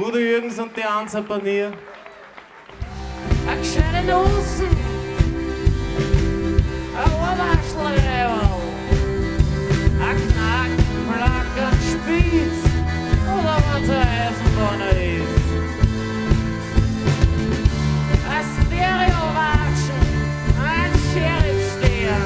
Udo Jürgens und die Ansa Panier. Ein gescheiter Nussen, ein Ohrwaschelrevel, ein Knack, Flack und Spitz, oder wenn's ein Eisenbahner ist. Ein Stereo-Watschen, ein Sheriff-Stern,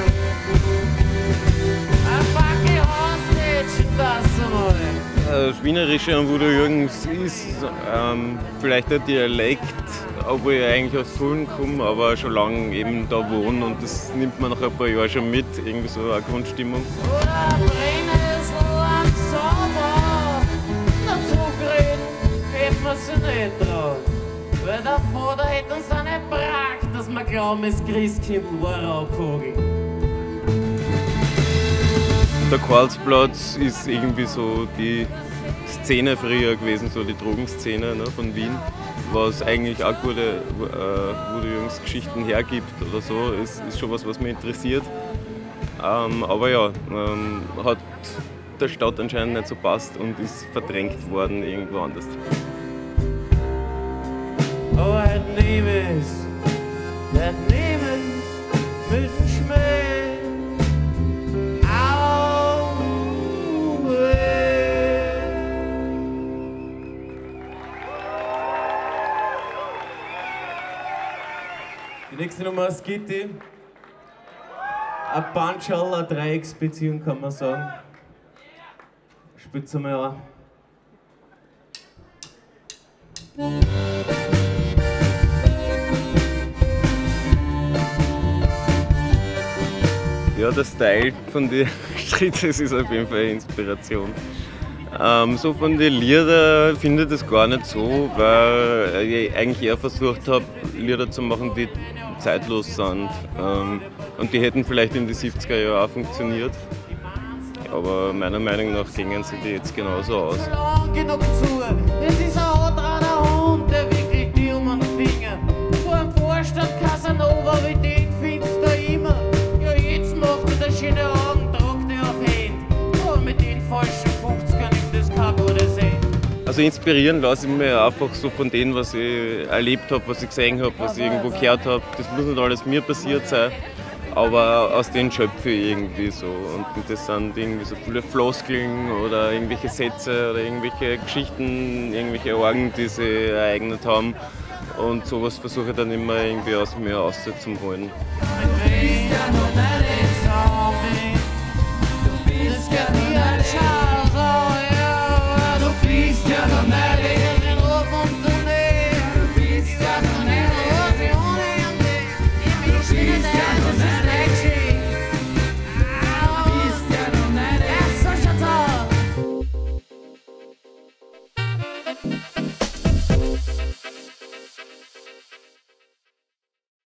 ein Backe Hostage, das einmal. Das Wienerische an Udo Jürgens ist vielleicht ein Dialekt, obwohl ich eigentlich aus Polen komme, aber schon lange eben da wohne und das nimmt man nach ein paar Jahren schon mit, irgendwie so eine Grundstimmung. Oder ein Brennnessel am Sommer, dazu reden hätten wir sie nicht traut. Weil der Vater hätte uns dann nicht gebracht, dass wir glauben, das Christkind war ein Raubvogel. Der Karlsplatz ist irgendwie so die Szene früher gewesen, so die Drogenszene, ne, von Wien, was eigentlich auch gute Udo Jürgens Geschichten hergibt oder so, ist schon was mich interessiert. Aber ja, hat der Stadt anscheinend nicht so passt und ist verdrängt worden irgendwo anders. Oh, er nehme es mit dem Schmäh. Die nächste Nummer ist Gitti. Ein Punchall, eine Dreiecksbeziehung kann man sagen. Spielt's einmal an. Ja, der Style von den Stritzes ist auf jeden Fall eine Inspiration. So von den Liedern finde ich das gar nicht so, weil ich eigentlich eher versucht habe, Lieder zu machen, die zeitlos sind. Und die hätten vielleicht in den 70er Jahren auch funktioniert. Aber meiner Meinung nach gingen sie die jetzt genauso aus. Lang genug zu, das ist ein hartreiner Hund, der wirklich dir um den Finger. So ein Vorstand Casanova wie den findest du immer. Ja, jetzt macht er da schöne Augen, tragt er auf Hand. Aber mit den falschen 50ern nimmt das kein gutes Sehen. Also inspirieren lasse ich mich einfach so von dem, was ich erlebt habe, was ich gesehen habe, was ich irgendwo gehört habe. Das muss nicht alles mir passiert sein, aber aus denen schöpfe ich irgendwie so. Und das sind irgendwie so viele Floskeln oder irgendwelche Sätze oder irgendwelche Geschichten, irgendwelche Orgen, die sie ereignet haben. Und sowas versuche ich dann immer irgendwie aus mir rauszuholen. Mit Christian und Alex haben wir